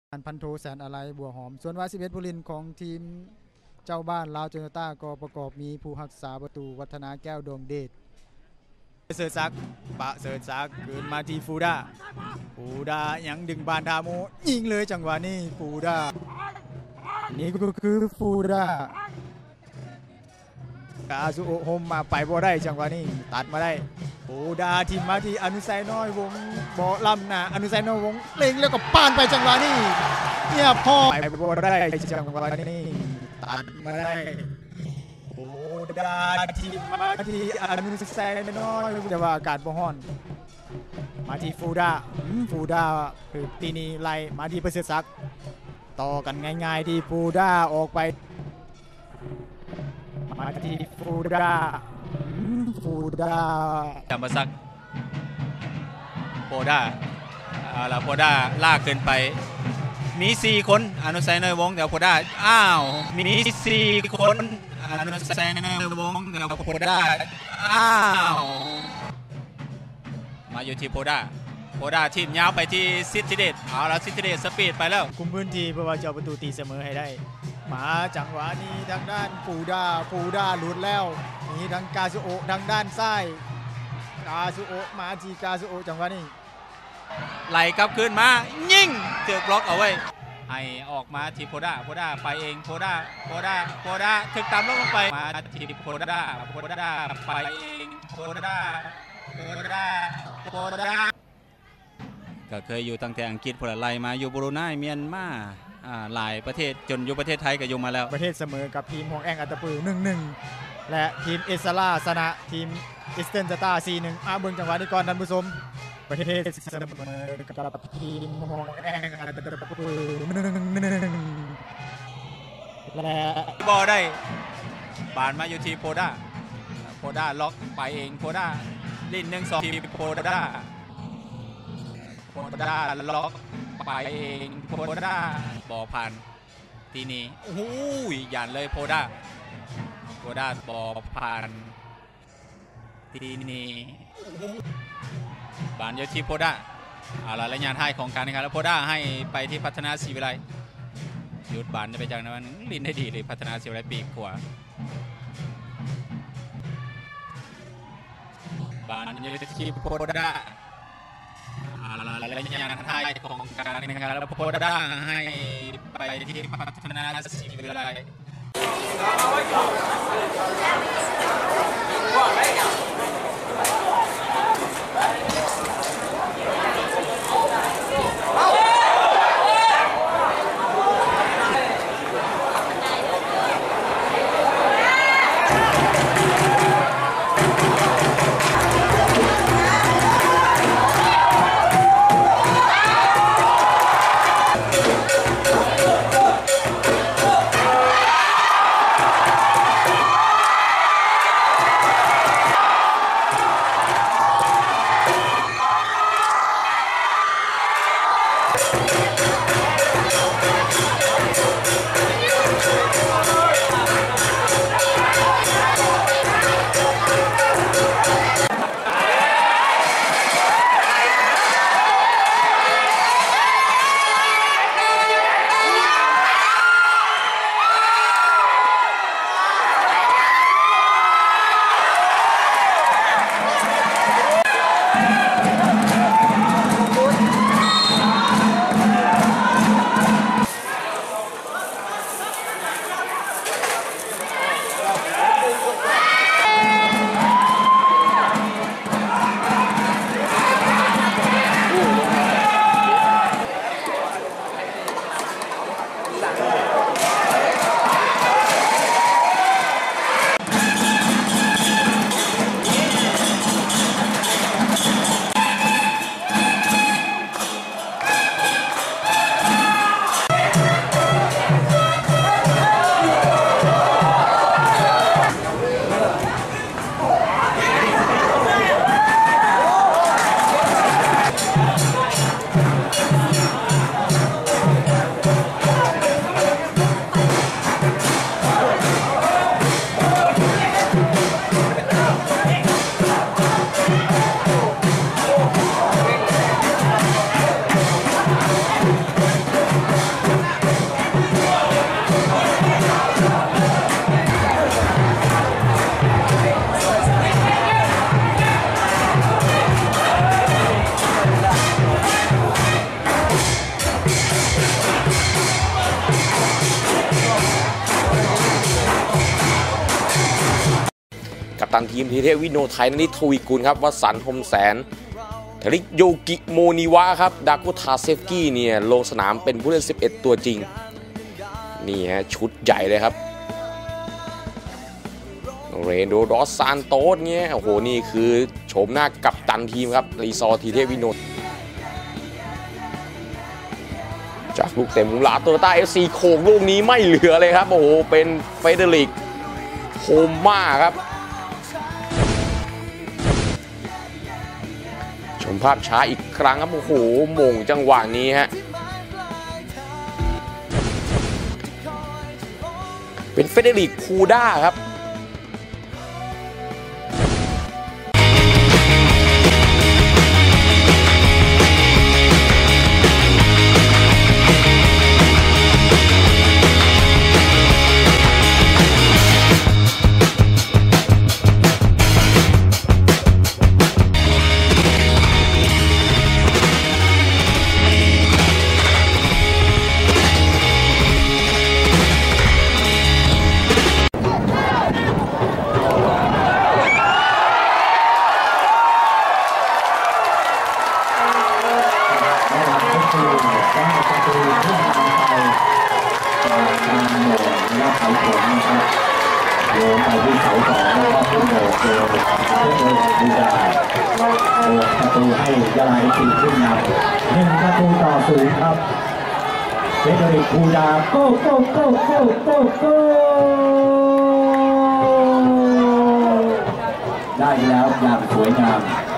พันโทแสนอะไรบัวหอมส่วนว่า11ผู้เล่นของทีมเจ้าบ้านลาวโตโยต้าก็ประกอบมีผู้รักษาประตูวัฒนาแก้วดวงเดชเสิร์ซักปะเสิร์ซักคืนมาที่ฟูดายังดึงบานดาโมยิงเลยจังหวะนี้ฟูดานี่ก็คือฟูดากาซุโอโฮมมาไปบ่ได้จังหวะนี้ตัดมาได้ฟูดาทีมมาที่อนุสัยน้อยวงบ่อลำนะอนุสัยน้อยวงเล็งแล้วก็ปานไปจังหวะนี้เนี่ยพ่อไปบ่ได้จังหวะนี้ตัดมาได้ฟูดาทีมมาที่อนุสัยน้อยแต่ว่าอากาศบ่ฮ้อนมาที่ฟูดาคือตีนี้ไล่มาที่ประเสริฐศักดิ์ต่อกันง่ายๆที่ฟูดาออกไปมาที่ฟูดาจำมาสักโพดาแล้วโพดาลากเกินไปมี4คนอนุสัยในวงเดี๋ยวโพดามี4คนอนุสัยในวงเดี๋ยวโพดามาอยู่ที่โพดาทีมยาวไปที่ซิติเดชเอาละซิติเดชสปีดไปแล้วคุมพื้นที่เพื่อว่าจะเอาประตูตีเสมอให้ได้มาจังหวะนี้ทางด้านฟูดาหลุดแล้วนี่ทางกาซุโอทางด้านซ้ายกาซุโอมาที่กาซุโอจังหวะนี้ไหลกลับคืนมายิงเถือกบล็อกเอาไว้ให้ออกมาที่โพดาไปเองโพดาถึกตามลงไปมาที่โพดาไปเองโพดาก็เคยอยู่ตั้งแต่อังกฤษพลไลมาอยู่บรูไนเมียนมาหลายประเทศจนอยู่ประเทศไทยก็อยู่มาแล้วประเทศเสมอกับทีมของแองอัตตปือ 1-1 และทีมเอสซาลาชนะทีมอิสเทนสตาร์ 4-1 เบิ่งจังหวะนี้ก่อนท่านผู้ชมประเทศเสมอกับทีมของแองอัตตปือ 1-1 และบอลได้บานมาอยู่ที่โพดาล็อกไปเองโพดาลิ้น1-2ทีโพดาล็อกไปเองโพดาบอผ่านทีนี้โอ้โหหยันเลยโพดาบอผ่านทีนี้บานอยู่ที่โพดารายงานให้ของการนะครับแล้วโพดาให้ไปที่พัฒนาศรีวิไลหยุดบานไปจากนั้นลิ้นได้ดีเลยพัฒนาศรีวิไลปีกขวาบานอยู่ที่โพดารายงานให้ของการนะครับแล้วโพดาให้ไปที่พัฒนาศรีวิไลตันทีมทีเทพวิโนไทยนฤทธิ์ทวีกุลครับวสันต์ พรหมแสนทริกโยกิโมนิวะครับดากุทาเซฟกี้เนี่ยลงสนามเป็นผู้เล่น11ตัวจริงนี่ฮะชุดใหญ่เลยครับเรนโดดอสซานโตสเนี่ยโอ้โหนี่คือโฉมหน้ากัปตันทีมครับรีซอร์ทีเทพวิโนจากลูกเต็มมุมหลาโตโยต้า FC โขกลูกนี้ไม่เหลือเลยครับโอ้โหเป็นเฟเดริกโฮมม่าครับชมภาพช้าอีกครั้งครับโอ้โหมงจังหวะนี้ฮะเป็นเฟเดริกคูด้าครับโยนไปที่เสาสองแล้วก็พุ่งโดดโดนดูดาประตูให้ยาลาตีขึ้นนำ1-0ครับเฟเดริกคูดาโก้ได้แล้วอย่างสวยงาม